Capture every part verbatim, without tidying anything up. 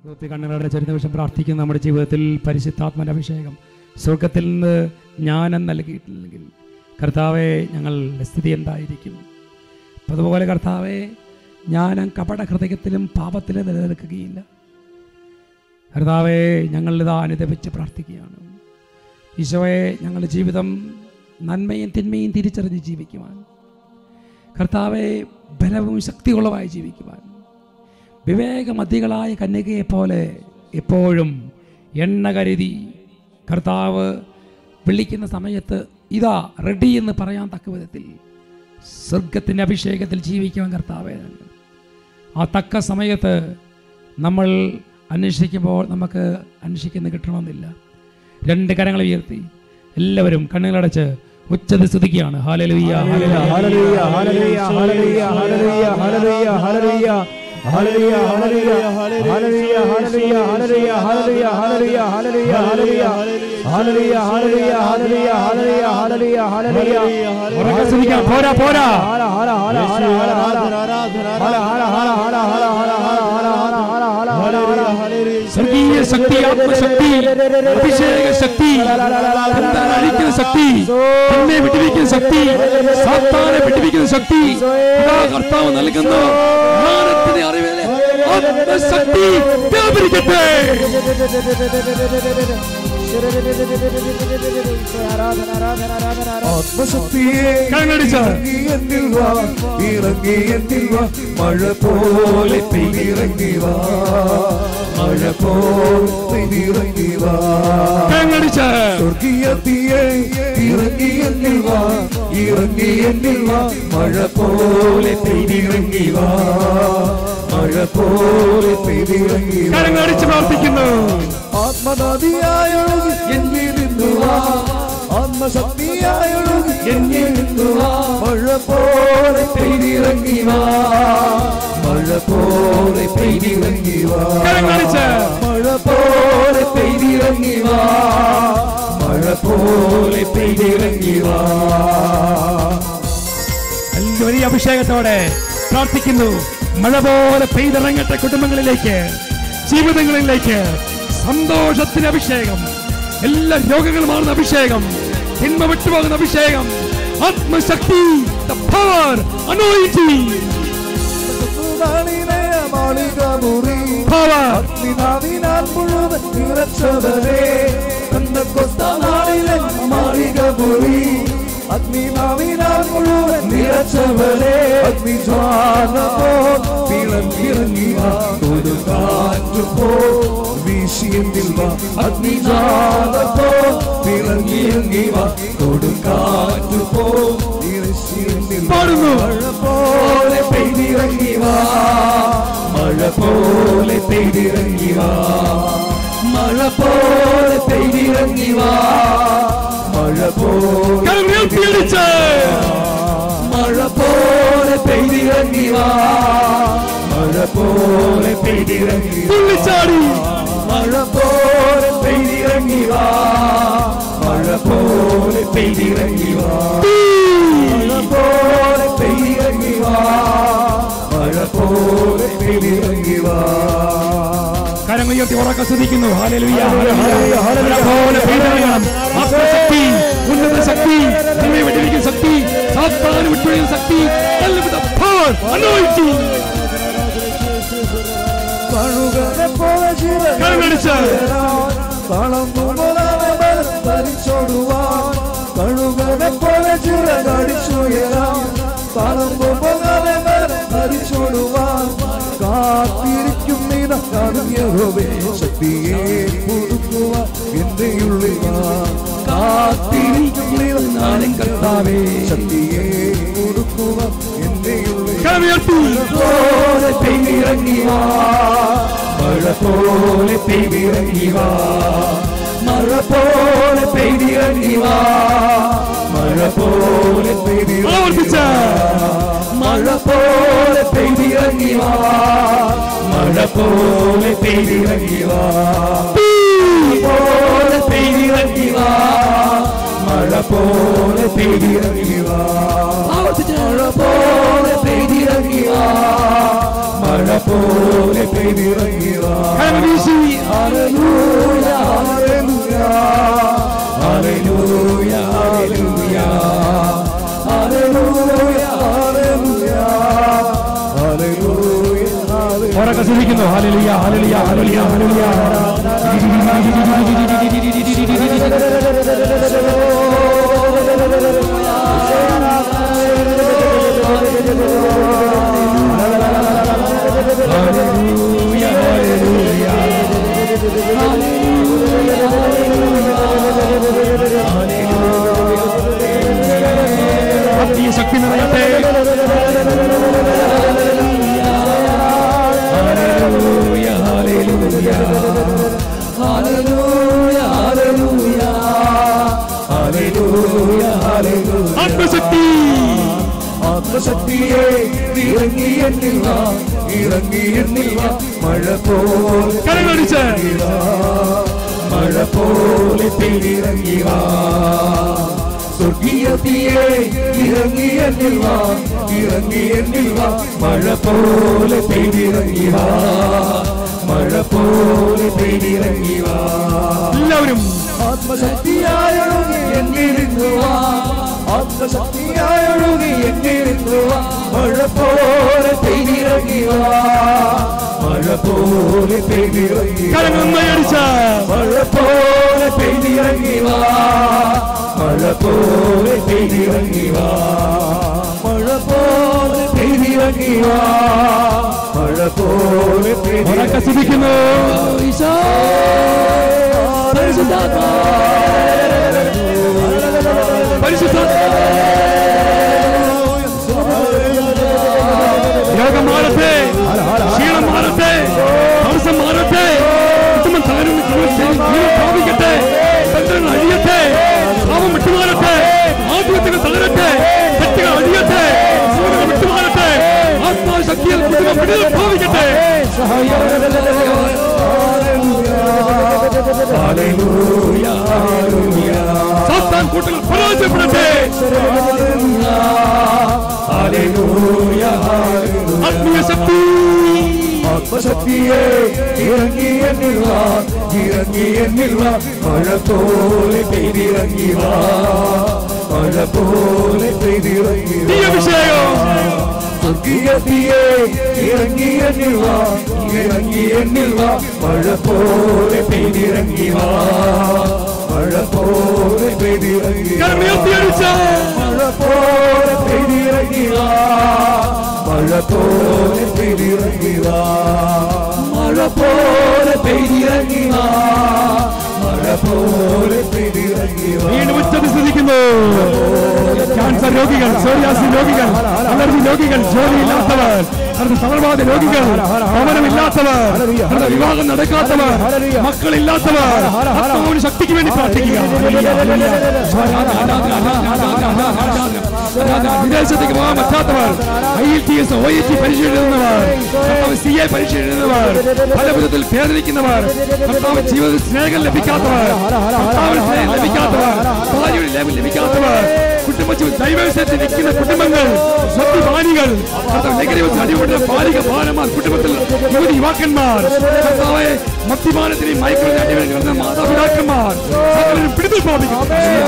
കണ്ണുകളുടെ ചെറിയ നിമിഷം പ്രാർത്ഥിക്കുന്ന നമ്മുടെ ജീവിതത്തിൽ പരിശുദ്ധാത്മന്റെ അഭിഷേകം സ്വർഗത്തിൽ നിന്ന് ജ്ഞാനം നൽകിയിട്ടില്ലെങ്കിൽ കർത്താവെ ഞങ്ങളുടെ സ്ഥിതി എന്തായിരിക്കും? അതുപോലെ കർത്താവെ ജ്ഞാനം കപട ഹൃദയത്തിലും പാപത്തിലും നിലനിൽക്കുകയില്ല. കർത്താവെ ഞങ്ങളിതാ അനുദപിച്ച് പ്രാർത്ഥിക്കുകയാണ്. ഈശോയെ ഞങ്ങളുടെ ജീവിതം നന്മയും തിന്മയും തിരിച്ചറിഞ്ഞ് ജീവിക്കുവാൻ, കർത്താവെ ബലവും ശക്തിയുള്ളതായി ജീവിക്കുവാൻ, വിവേകമതികളായ കന്യകയെ പോലെ എപ്പോഴും എണ്ണ കരുതി കർത്താവ് വിളിക്കുന്ന സമയത്ത് ഇതാ റെഡി എന്ന് പറയാൻ തക്ക വിധത്തിൽ സ്വർഗത്തിൻ്റെ അഭിഷേകത്തിൽ ജീവിക്കുവാൻ കർത്താവെ, ആ തക്ക സമയത്ത് നമ്മൾ അന്വേഷിക്കുമ്പോൾ നമുക്ക് അന്വേഷിക്കുന്ന കിട്ടണമെന്നില്ല. രണ്ട് കരങ്ങൾ ഉയർത്തി എല്ലാവരും കണ്ണുകളടച്ച് ഉച്ചത്തിൽ സ്തുതിക്കുകയാണ്. ഹല്ലേലൂയ ഹല്ലേലൂയ ഹല്ലേലൂയ ഹല്ലേലൂയ ഹല്ലേലൂയ ഹല്ലേലൂയ ഹല്ലേലൂയ Hallelujah, hallelujah, hallelujah, hallelujah, hallelujah, hallelujah, hallelujah, hallelujah, hallelujah, hallelujah, hallelujah, hallelujah, hallelujah, hallelujah. ഉറക്കെ സ്തുതിക്കാം. പോരാ പോരാ. ഹല ഹല ഹല ഹല ഹല ഹല ഹല ഹല ഹല ഹല ഹല ഹല. സ്വർഗീയ ശക്തി, ആത്മശക്തി, അഭിഷേക ശക്തി, അഴിക്കുന്ന ശക്തി, നമ്മെ വിടുവിക്കുന്ന ശക്തി, സാത്താനെ വിടുവിക്കുന്ന ശക്തി കർത്താവ് നൽകുന്നു. ജ്ഞാനത്തിന്റെ അറിവിലെ ആത്മശക്തി വ്യാപരിക്കട്ടെ. ആത്മശക്തിയെ ഇറങ്ങി വാ, ഇറങ്ങി എന്നിൽ വാ, മഴ പോലെ പെയ്തിറങ്ങി വാ, മഴ പോലെ പെയ്തിറങ്ങി വാ. സ്വർഗീയത്തിയെ ഇറങ്ങി എന്നിൽ വാ, ഇറങ്ങി എന്നിൽ വാ, മഴ പോലെ പെയ്തിറങ്ങി വാ, മഴ പോലെ പെയ്തിറങ്ങി വാ. പ്രാർത്ഥിക്കുന്നു. ആത്മനദിയായൊഴുകി എന്നിൽ നിന്നു വാ, ആത്മശക്തിയായൊഴുകി എന്നിൽ നിന്നു വാ, മഴ പോലെ പെയ്തിറങ്ങി വാ, മഴ പോലെ പെയ്തിറങ്ങി വാ, മഴ പോലെ പെയ്തിറങ്ങി വാ, മഴ പോലെ പെയ്തിറങ്ങി വാ. വലിയ അഭിഷേകത്തോടെ പ്രാർത്ഥിക്കുന്നു. മഴ പോലെ പെയ്തിറങ്ങട്ടെ കുടുംബങ്ങളിലേക്ക്, ജീവിതങ്ങളിലേക്ക്. സന്തോഷത്തിന് അഭിഷേകം, എല്ലാ രോഗങ്ങളും മാറുന്ന അഭിഷേകം, തിന്മ വിട്ടുപോകുന്ന അഭിഷേകം, ആത്മശക്തി, the power, anointing, power. അഗ്നിനാവിനാൽ മുഴുവൻ നിറച്ചവരേ, പെന്തക്കോസ്താനാളിലെ മാളിക മുറി, അഗ്നിനാവിനാൽ മുഴുവൻ നിറച്ചവരേ, അഗ്നിജ്വാല പോൽ വിളങ്ങിറങ്ങി വാ, കൊടുങ്കാറ്റ് പോൽ വീശിയെങ്കിൽ വാ, അഗ്നിജ്വാല പോൽ വിളങ്ങിറങ്ങി വാ, കൊടുങ്കാറ്റ് പോൽ വീശിയെങ്കിൽ വാ, മഴ പോലെ പെയ്തിറങ്ങി വാ, മഴ പോലെ പെയ്തിറങ്ങി വാ, മഴ പോലെ പെയ്തിറങ്ങി വാ, മഴ പോലെ മഴ പോലെ പെയ്തിറങ്ങി വാ, മഴ പോലെ പെയ്തിറങ്ങി തുള്ളിച്ചാടി, മഴ പോലെ പെയ്തിറങ്ങി വാ, മഴ പോലെ പെയ്തിറങ്ങി വാ, മഴ പോലെ പെയ്തിറങ്ങി വാ, മഴ പോലെ പെയ്തിറങ്ങി വാ. കരങ്ങളുയർത്തി ഉറക്കെ സ്തുതിക്കുന്നു. ഹല്ലേലൂയ ഹല്ലേലൂയ ഹല്ലേലൂയ. ആത്മശക്തി, ഉന്നത ശക്തി, നമ്മെ വിടുവിക്കുന്ന ശക്തി, സാത്താനെ വിട്ടുപിടിക്കുന്ന ശക്തി, power, anointing. കഴുകനെ പോലെ ചിറകടിച്ച് കളമ്പുമോളാനെ ഭരിച്ചോടുവാൻ, കഴുകനെ പോലെ ചിറകടിച്ചുയരാൻ, കളമ്പുമോളാനെ ഭരിച്ചോടുവാൻ, കാത്തിരിക്കും നീന യഹോവേ, ശക്തിയെ പുതുക്കുവാൻ എന്റെ ഉള്ളിൽ വാ, കാത്തിരിക്കും നീന ഞാനും കർത്താവേ, ശക്തിയെ പുതുക്കുവാൻ എന്റെ ഉള്ളിൽ പോലെ പെയ്തിറങ്ങി വാ, മഴ പോലെ പെയ്തിറങ്ങി വാ, മഴ പോലെ പെയ്തിറങ്ങി വാ, മഴ പോലെ പെയ്തിറങ്ങി വാ, മഴ പോലെ പെയ്തിറങ്ങി വാ, മഴ പോലെ പെയ്തിറങ്ങി വാ, പോലെ പെയ്തിറങ്ങി വാ, മഴ പോലെ പെയ്തിറങ്ങി വാ, മഴ പോലെ പെയ്തിറങ്ങി വാ, മഴ പോലെ പെയ്തിറങ്ങി വാ. ശ്രദ്ധിക്കുന്നു. ഹല്ലേലൂയ ഹല്ലേലൂയ ഹല്ലേലൂയ ഹല്ലേലൂയ. ആത്മീയ ശക്തി നിറയട്ടെ. ആത്മശക്തി ആത്മശക്തിയെ ഇറങ്ങി എന്നിൽ വാ, ഇറങ്ങി എന്നിൽ വാ, മഴ പോലെ കരങ്ങളടിച്ച് മഴ പോലെ പെയ്തിറങ്ങി വാ. സ്വർഗീയത്തിയെ ഇറങ്ങി എന്നിൽ വാ, ഇറങ്ങി എന്നിൽ വാ, മഴ പോലെ പെയ്തിറങ്ങി വാ, മഴ പോലെ പെയ്തിറങ്ങി വാ. എല്ലാവരും ആത്മശക്തിയായൊഴുകി എന്നിരുന്നു വാ, ആത്മശക്തിയായൊഴുകി എന്നിരുന്നു വാ, മഴ പോലെ പെയ്തിറങ്ങി വാ, മഴ പോലെ പെയ്തിറങ്ങി വാ, മഴ പോലെ പെയ്തിറങ്ങി വാ, മഴ പോലെ പെയ്തിറങ്ങി വാ, മഴ പോലെ പെയ്തിറങ്ങി വാ, മഴ പോലെ ശ്രദ്ധിക്കുന്നു. ഈശോ രോഗം മാറട്ടെ, ക്ഷീണം മാറട്ടെ, താമസം മാറട്ടെ, കുടുംബം സ്ഥാപിക്കട്ടെ, ബന്ധങ്ങൾ അഴിയട്ടെ, പാപം വിട്ടുമാറട്ടെ, ആത്മഹത്യകൾ തളരട്ടെ, തെറ്റുകൾ അഴിയട്ടെ, സൂര്യകൾ വിട്ടുമാറട്ടെ, ആത്മാശക്തിയിൽ കുടുംബം വിടുതൽ ഭാവിക്കട്ടെ. സാത്താൻ കൂട്ടുകൾ പരാജയപ്പെടട്ടെ. ആത്മീയ ശക്തി ആത്മശക്തിയെ ഇറങ്ങി എന്നിൽ വാ, ഇറങ്ങി എന്നിൽ വാ, മഴ പോലെ പെയ്തിറങ്ങി വാ, മഴ പോലെ പെയ്തിറങ്ങി വാ. സ്വർഗീയത്തിയെ ഇറങ്ങി എന്നിൽ വാ, ഇറങ്ങി എന്നിൽ വാ, മഴ പോലെ പെയ്തിറങ്ങി വാ, മഴ പോലെ പെയ്തിറങ്ങി വാ, മഴ പോലെ പെയ്തിറങ്ങി വാ, മഴ പോലെ പെയ്തിറങ്ങി വാ, മഴ പോലെ പെയ്തിറങ്ങി വാ, മഴ പോലെ പെയ്തിറങ്ങി വാ. വീണ്ടും ഉച്ചത്തിരിക്കുന്നു. ക്യാൻസർ രോഗികൾ, സോറിയാസി രോഗികൾ, അലർജി രോഗികൾ, ജോലിയില്ലാത്തവർ, തളർവാദ രോഗികൾ, ഭവനമില്ലാത്തവർ, വിവാഹം നടക്കാത്തവർ, മക്കളില്ലാത്തവർ, ആത്മാവിന് ശക്തിക്ക് വേണ്ടി പ്രാർത്ഥിക്കുക. വിദേശത്തേക്ക് പോകാൻ പറ്റാത്തവർ, IELTS, O E T പരീക്ഷ എഴുതുന്നവർ, സി എ പരീക്ഷ എഴുതുന്നവർ, പല വിധത്തിൽ വേദനിക്കുന്നവർ, കർത്താവ് ജീവിതത്തിൽ സ്നേഹം ലഭിക്കാത്തവർ, കർത്താവിന് സ്നേഹം ലഭിക്കാത്തവർ, ഭാര്യയുടെ ലേഖം ലഭിക്കാത്തവർ, കുടുംബജീവിതത്തിൽ ഡൈവേഴ്സായിട്ട് നിൽക്കുന്ന കുടുംബങ്ങൾ, സ്വത്തുവാനികൾ, ലഹരിവത്തിൽ അടിപൊളിയ ബാലിക ബാലന്മാർ, കുടുംബത്തിൽ യുവതി യുവാക്കന്മാർ, കർത്താവെ മദ്യപാനത്തിനെയും മയക്കുമരുന്നിനെയും അടിമയിൽ കിടന്ന മാതാപിതാക്കന്മാർ സകലരും പിടിച്ചു പ്രാപിക്കും.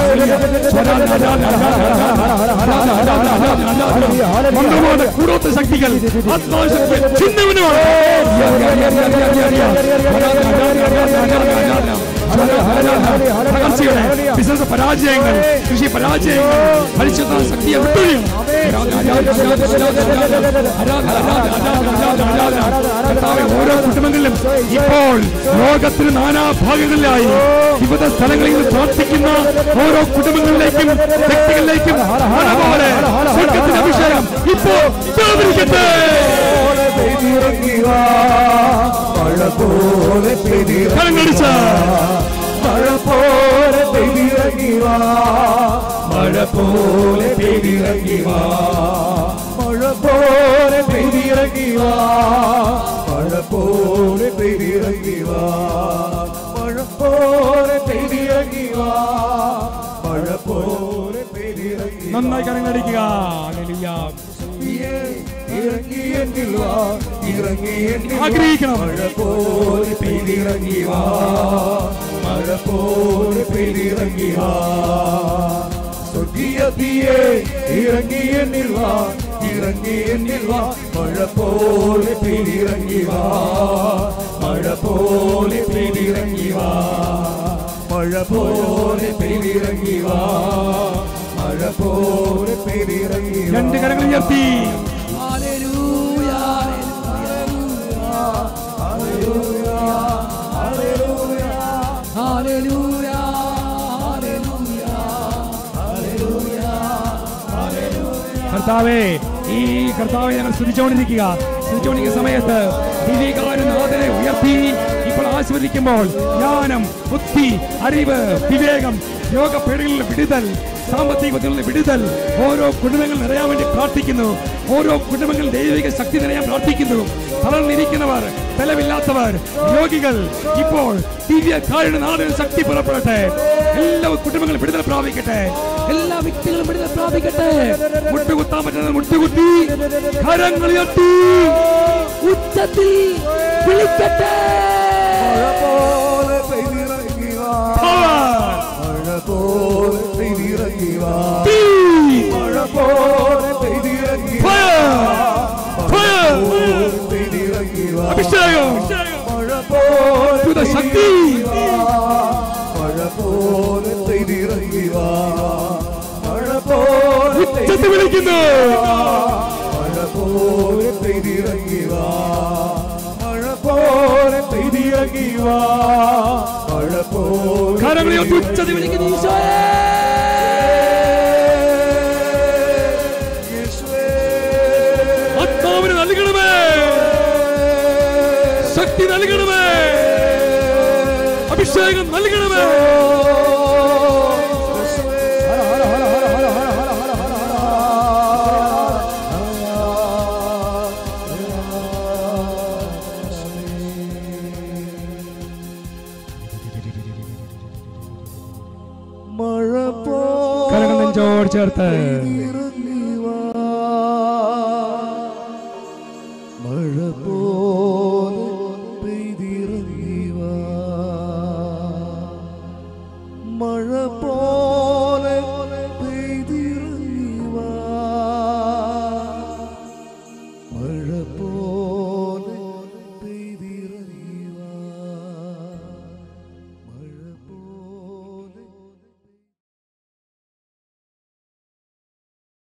മന്ത്രവാദ കൂടോത്ത ശക്തികൾ ആത്മാശക്തി ചിഹ്നവിനുമാണ്. തകർച്ചയുടെ ബിസിനസ് പരാജയങ്ങൾ, കൃഷി പരാജയങ്ങൾ, പരിശുദ്ധ ശക്തിയെ വിട്ടൊഴിയും. ഓരോ കുടുംബങ്ങളിലും ഇപ്പോൾ ലോകത്തിന് നാനാഭാഗങ്ങളിലായി വിവിധ സ്ഥലങ്ങളിൽ നിന്ന് പ്രാർത്ഥിക്കുന്ന ഓരോ കുടുംബങ്ങളിലേക്കും വ്യക്തികളിലേക്കും സ്വർഗ്ഗത്തിന്റെ അഭിഷേകം ഇപ്പോ വ്യാപരിക്കട്ടെ. കരങ്ങളടിച്ച മഴ പോലെ പെയ്തിറങ്ങി വാ, മഴ പോലെ പെയ്തിറങ്ങി വാ, മഴ പോലെ പെയ്തിറങ്ങി വാ, മഴ പോലെ പെയ്തിറങ്ങി വാ, മഴ പോലെ പെയ്തിറങ്ങി വാ, മഴ പോലെ പെയ്തിറങ്ങി. നന്നായി കരങ്ങളടിക്കുക. ഇറങ്ങി എന്നിൽ വാ, ഇറങ്ങി എന്നിൽ ആഗ്രഹിക്കണം. മഴ പോലെ പെയ്തിറങ്ങി വാ, മഴ പോലെ പെയ്തിറങ്ങി വാ. സ്വർഗീയത്തിയെ ഇറങ്ങി എന്നിൽ വാ, ഇറങ്ങി എന്നിൽ വാ മഴ പോലെ പെയ്തിറങ്ങി വാ മഴ പോലെ പെയ്തിറങ്ങി വാ മഴ പോലെ പെയ്തിറങ്ങി വാ മഴ പോലെ പെയ്തിറങ്ങി വാ. രണ്ട് കരങ്ങൾ ഉയർത്തി ഹല്ലേലൂയ ഹല്ലേലൂയ ഹല്ലേലൂയ ഹല്ലേലൂയ ഹല്ലേലൂയ ഹല്ലേലൂയ. കർത്താവേ, ഈ കർത്താവെ ഞങ്ങൾ സ്തുതിച്ചുകൊണ്ടിരിക്കുക. സ്തുതിച്ചുകൊണ്ടിരിക്കുന്ന സമയത്ത് ദിവികാരനാഥനെ ഉയർത്തി ഇപ്പോൾ ആസ്വദിക്കുമ്പോൾ ജ്ഞാനം, ബുദ്ധി, അറിവ്, വിവേകം, രോഗപീഠകളിൽ വിടുതൽ, സാമ്പത്തിക വിടുതൽ ഓരോ കുടുംബങ്ങൾ നിറയാൻ വേണ്ടി പ്രാർത്ഥിക്കുന്നു. ഓരോ കുടുംബങ്ങൾ ദൈവിക ശക്തി നിറയാൻ പ്രാർത്ഥിക്കുന്നു. തളർന്നിരിക്കുന്നവർ, ബലമില്ലാത്തവർ, രോഗികൾ ഇപ്പോൾ ദിവ്യ കാരുണ്യനാഥൻ ശക്തി പുറപ്പെടട്ടെ. എല്ലാ കുടുംബങ്ങളും വിടുതൽ പ്രാപിക്കട്ടെ. എല്ലാ വ്യക്തികളും വിടുതൽ പ്രാപിക്കട്ടെ. മുട്ടുകുത്താൻ പറ്റുന്നത് മുട്ടുകുത്തി കരങ്ങൾ ഉയർത്തി ഉച്ചത്തിൽ വിളിക്കട്ടെ. മഴ പോലെ പെയ്തിറങ്ങി വാ മഴ പോലെ പെയ്തിറങ്ങി വാ മഴ പോലെ പെയ്തിറങ്ങി വാ പെയ്തിറങ്ങി വാ അഭിഷേകം മഴ പോലെ ശക്തി മഴ പോലെ പെയ്തിറങ്ങി വാ മഴ പോലെ ഉച്ചത്തിൽ വിളിക്കുന്നു. മഴ പോലെ പെയ്തിറങ്ങി വാ മഴ പോലെ പെയ്തിറങ്ങി വാ മഴ പോലെ കരങ്ങളെ ഉച്ചത്തിൽ വിളിക്കുന്നു. ഈശോയേ, ആത്മാവിനെ നൽകണമേ, ശക്തി നൽകണമേ, അഭിഷേകം നൽകണമേ. മഴ കരങ്ങൾ നെഞ്ചോട് ചേർത്ത് മഴ പോ